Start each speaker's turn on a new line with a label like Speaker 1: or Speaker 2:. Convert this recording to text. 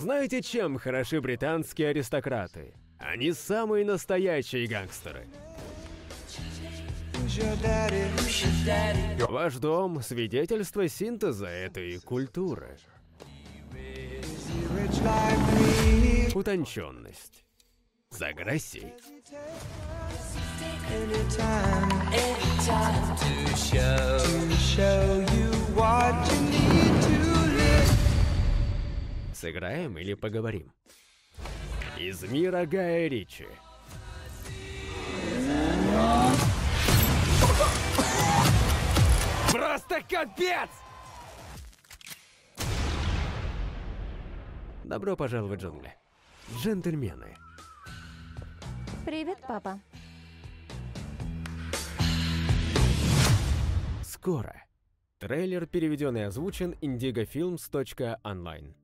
Speaker 1: Знаете, чем хороши британские аристократы? Они самые настоящие гангстеры. Ваш дом — свидетельство синтеза этой культуры. Утонченность. С агрессией. Сыграем или поговорим? Из мира Гая Ричи. Просто капец! Добро пожаловать в джунгли. Джентльмены.
Speaker 2: Привет, папа.
Speaker 1: Скоро. Трейлер переведен и озвучен indigofilms.online.